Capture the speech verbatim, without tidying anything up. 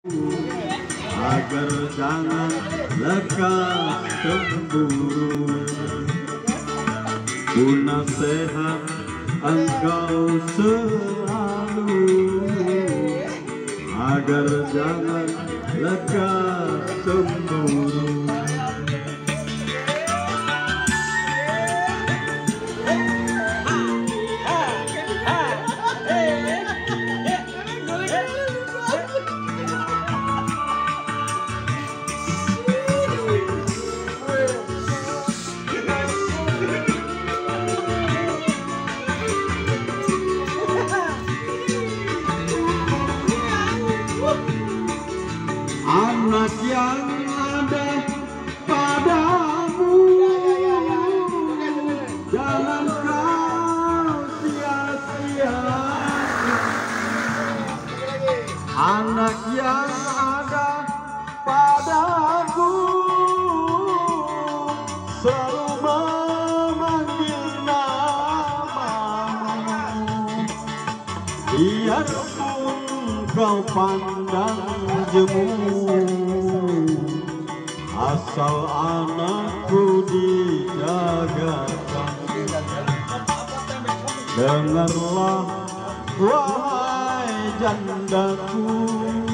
agar jangan lekas cemburu. Ku nasihat engkau selalu agar jangan lekas cemburu. Anak yang ada padamu jangan kau sia-siakan. Anak yang ada padaku selalu memanggil namamu. Biarpun kau pandang jemu, asal anakku dijagakan. Dengarlah wahai jandaku,